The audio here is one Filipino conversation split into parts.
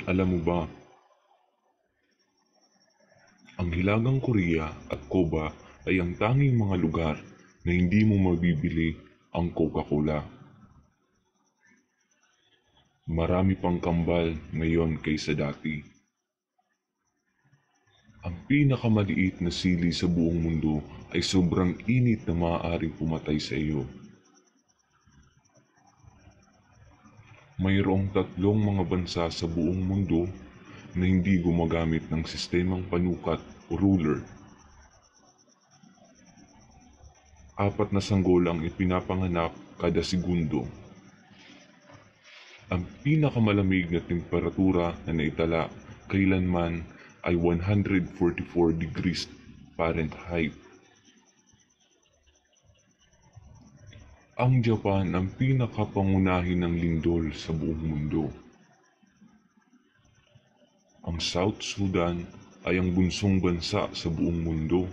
Alam mo ba, ang Hilagang Korea at Cuba ay ang tanging mga lugar na hindi mo mabibili ang Coca-Cola. Marami pang kambal ngayon kaysa dati. Ang pinakamaliit na sili sa buong mundo ay sobrang init na maaaring pumatay sa iyo. Mayroong tatlong mga bansa sa buong mundo na hindi gumagamit ng sistemang panukat o ruler. Apat na sanggol ang ipinapanganak kada segundo. Ang pinakamalamig na temperatura na naitala kailanman ay 144 degrees Fahrenheit. Ang Japan ang pinakapangunahin ng lindol sa buong mundo. Ang South Sudan ay ang bunsong bansa sa buong mundo.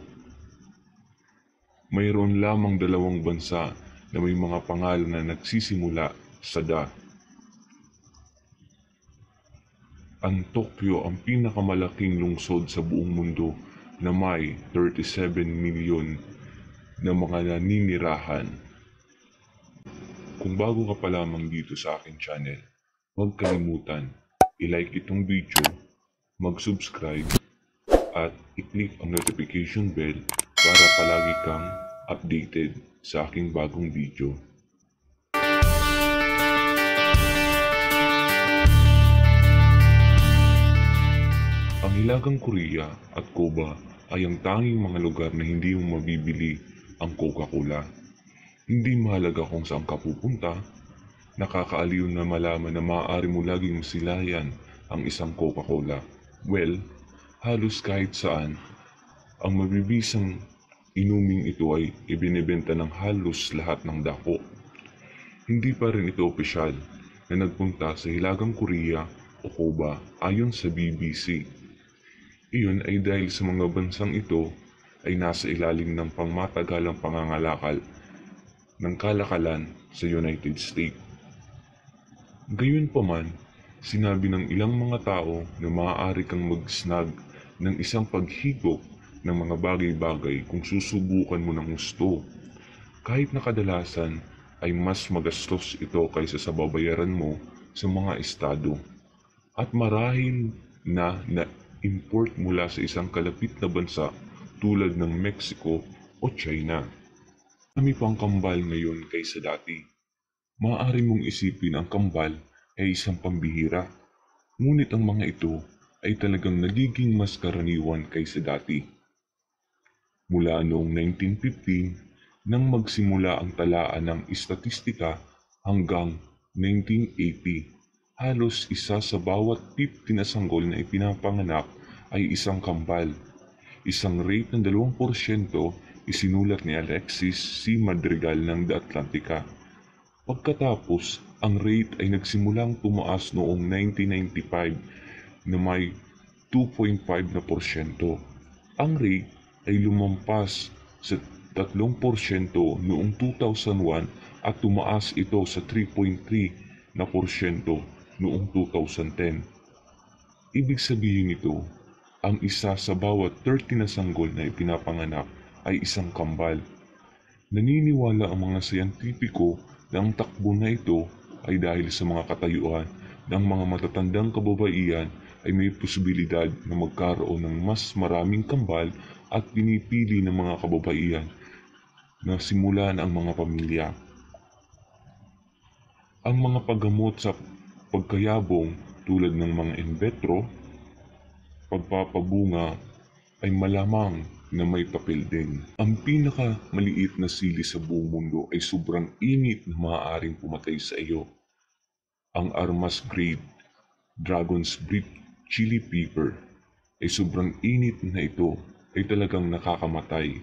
Mayroon lamang 2 bansa na may mga pangalan na nagsisimula sa da. Ang Tokyo ang pinakamalaking lungsod sa buong mundo na may 37 milyon na mga naninirahan. Kung bago ka pa lamang dito sa aking channel, huwag kalimutan i-like itong video, mag-subscribe at i-click ang notification bell para palagi kang updated sa aking bagong video. Ang Hilagang Korea at Cuba ay ang tanging mga lugar na hindi mo mabibili ang Coca-Cola. Hindi mahalaga kung saan ka pupunta, nakakaaliw na malaman na maaari mo laging masilayan ang isang Coca-Cola. Well, halos kahit saan, ang mabibisang inuming ito ay ibinebenta ng halos lahat ng dako. Hindi pa rin ito opisyal na nagpunta sa Hilagang Korea o Cuba ayon sa BBC. Iyon ay dahil sa mga bansang ito ay nasa ilalim ng pangmatagalang pangangalakal ng kalakalan sa United States. Gayunpaman, sinabi ng ilang mga tao na maaari kang mag-snag ng isang paghigop ng mga bagay-bagay kung susubukan mo ng gusto. Kahit na kadalasan ay mas magastos ito kaysa sa babayaran mo sa mga estado. At marahil na import mula sa isang kalapit na bansa tulad ng Mexico o China. Marami pang kambal ngayon kaysa dati. Maaari mong isipin ang kambal ay isang pambihira. Ngunit ang mga ito ay talagang nagiging mas karaniwan kaysa dati. Mula noong 1915 nang magsimula ang talaan ng istatistika hanggang 1980, halos isa sa bawat 50 na sanggol na ipinapanganak ay isang kambal. Isang rate ng 2% isinulat ni Alexis C. Madrigal ng The Atlantica. Pagkatapos, ang rate ay nagsimulang tumaas noong 1995 na may 2.5%. Ang rate ay lumampas sa 3% noong 2001 at tumaas ito sa 3.3% noong 2010. Ibig sabihin nito, ang isa sa bawat 30 na sanggol na ipinapanganak ay isang kambal. Naniniwala ang mga siyentipiko na ang takbo na ito ay dahil sa mga katayuan ng mga matatandang kababaihan ay may posibilidad na magkaroon ng mas maraming kambal at pinipili ng mga kababaihan na simulan ang mga pamilya. Ang mga paggamot sa pagkayabong tulad ng mga in vitro, pagpapabunga ay malamang na may papel din. Ang pinakamaliit na sili sa buong mundo ay sobrang init na maaaring pumatay sa iyo. Ang Armas grade Dragon's Breath chili pepper ay sobrang init na ito ay talagang nakakamatay.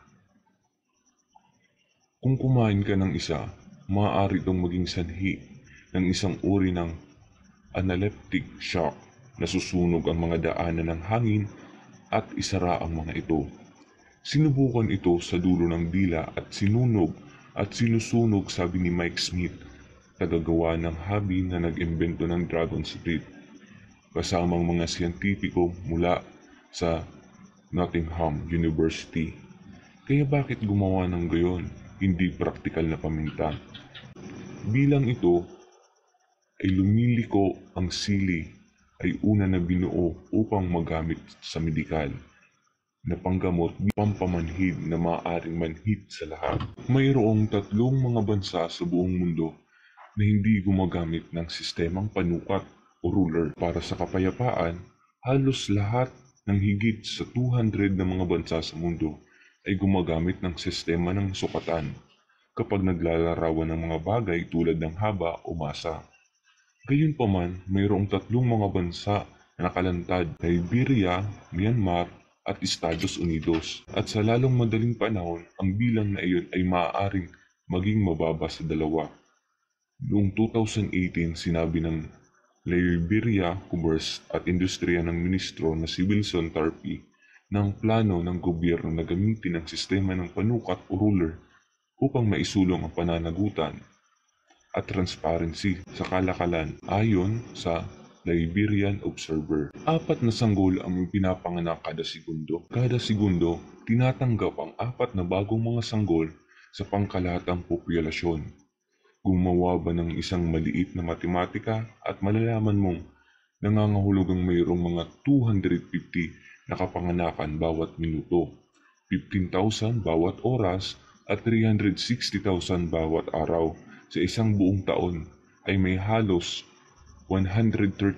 Kung kumain ka ng isa, maaari itong maging sanhi ng isang uri ng anaphylactic shock. Nasusunog ang mga daanan ng hangin at isara ang mga ito. Sinubukan ito sa dulo ng dila at sinunog at sinusunog, sabi ni Mike Smith, tagagawa ng hobby na nag-imbento ng Dragon's Breath. kasamang mga siyentipiko mula sa Nottingham University. Kaya bakit gumawa ng gayon? Hindi praktikal na paminta. Bilang ito ay lumiliko ang sili ay una na binuo upang magamit sa medikal na panggamot pampamanhid na maaaring manhid sa lahat. Mayroong 3 mga bansa sa buong mundo na hindi gumagamit ng sistemang panukat o ruler. Para sa kapayapaan, halos lahat ng higit sa 200 na mga bansa sa mundo ay gumagamit ng sistema ng sukatan kapag naglalarawan ng mga bagay tulad ng haba o masa. Gayunpaman, mayroong 3 mga bansa na nakalantad: Liberia, Myanmar, at Estados Unidos. At sa lalong madaling panahon, ang bilang na iyon ay maaaring maging mababa sa 2. Noong 2018, sinabi ng Liberia Commerce at Industriya ng Ministro na si Wilson Tarpey na ang plano ng gobyerno na gamitin ang sistema ng panukat o ruler upang maisulong ang pananagutan at transparency sa kalakalan ayon sa Liberian Observer. 4 na sanggol ang pinapanganak kada segundo. Kada segundo, tinatanggap ang 4 na bagong mga sanggol sa pangkalahatang populasyon. Gumawa ba ng isang maliit na matematika at malalaman mong nangangahulugang mayroong mga 250 na kapanganakan bawat minuto, 15,000 bawat oras at 360,000 bawat araw. Sa isang buong taon ay may halos 131.4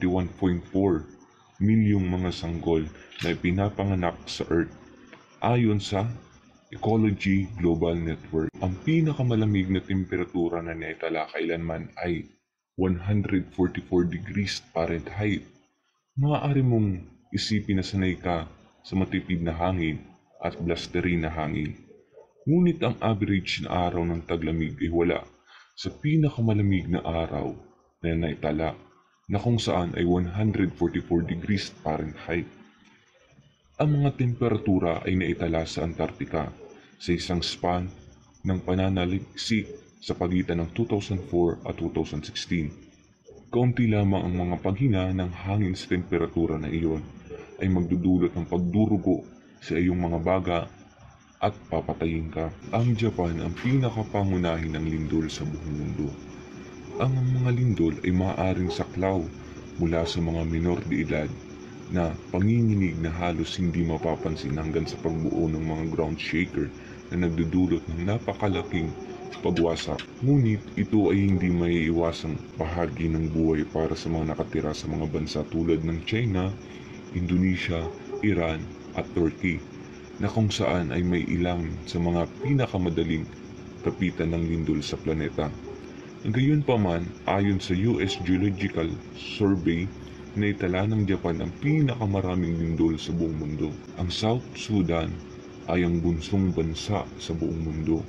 milyong mga sanggol na ipinapanganak sa Earth. Ayon sa Ecology Global Network, ang pinakamalamig na temperatura na naitala kailanman ay 144 degrees Fahrenheit. Maaari mong isipin na sanay ka sa matipid na hangin at blustery na hangin. Ngunit ang average na araw ng taglamig ay wala sa pinakamalamig na araw na naitala na kung saan ay 144 degrees Fahrenheit. Ang mga temperatura ay naitala sa Antarctica sa isang span ng pananaliksik sa pagitan ng 2004 at 2016. Kaunti lamang ang mga paghina ng hangin sa temperatura na iyon ay magdudulot ng pagdurugo sa iyong mga baga at papatayin ka. Ang Japan ang pinakapangunahin ng lindol sa buong mundo. Ang mga lindol ay maaaring saklaw mula sa mga minor de edad na panginginig na halos hindi mapapansin hanggang sa pagbuo ng mga ground shaker na nagdudulot ng napakalaking pagwasak. Ngunit ito ay hindi maiiwasang bahagi ng buhay para sa mga nakatira sa mga bansa tulad ng China, Indonesia, Iran at Turkey, na kung saan ay may ilang sa mga pinakamadaling kapitan ng lindol sa planeta. Gayunpaman, ayon sa US Geological Survey, naitala ng Japan ang pinakamaraming lindol sa buong mundo. Ang South Sudan ay ang bunsong bansa sa buong mundo.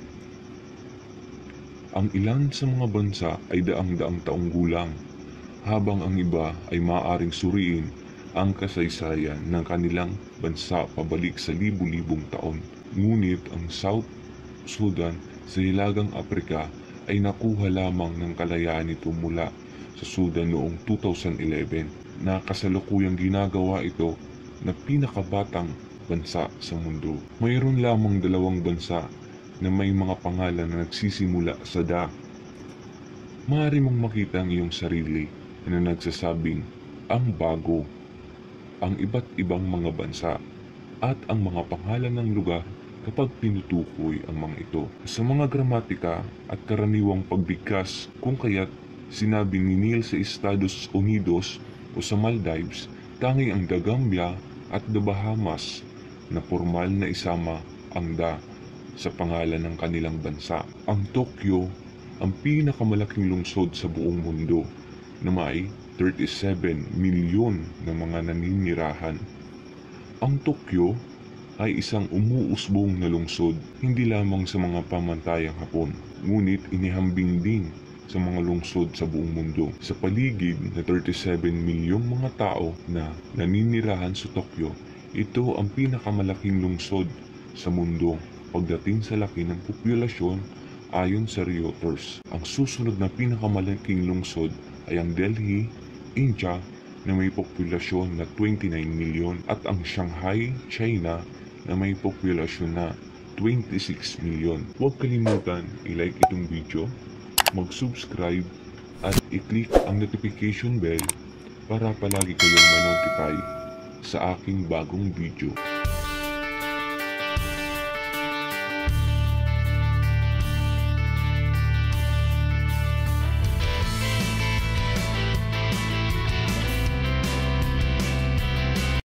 Ang ilan sa mga bansa ay daang-daang taong gulang, habang ang iba ay maaaring suriin ang kasaysayan ng kanilang bansa pabalik sa libu-libong taon. Ngunit ang South Sudan sa Hilagang Aprika ay nakuha lamang ng kalayaan nito mula sa Sudan noong 2011 na kasalukuyang ginagawa ito na pinakabatang bansa sa mundo. Mayroon lamang 2 bansa na may mga pangalan na nagsisimula sa da. Maaari mong makita ang iyong sarili na nagsasabing ang bago, ang iba't ibang mga bansa at ang mga pangalan ng lugar kapag tinutukoy ang mga ito. Sa mga gramatika at karaniwang pagbigkas kung kaya't sinabi ni Neil sa Estados Unidos o sa Maldives, tanging ang The Gambia at The Bahamas na formal na isama ang da sa pangalan ng kanilang bansa. Ang Tokyo, ang pinakamalaking lungsod sa buong mundo na may 37 milyon na mga naninirahan. Ang Tokyo ay isang umuusbong na lungsod hindi lamang sa mga pamantayang Hapon, ngunit inihambing din sa mga lungsod sa buong mundo. Sa paligid na 37 milyong mga tao na naninirahan sa Tokyo, ito ang pinakamalaking lungsod sa mundo pagdating sa laki ng populasyon ayon sa Reuters. Ang susunod na pinakamalaking lungsod ay ang Delhi, India, na may populasyon na 29 milyon at ang Shanghai, China na may populasyon na 26 milyon. Huwag kalimutan i-like itong video, mag-subscribe at i-click ang notification bell para palagi kayong ma-notify sa aking bagong video.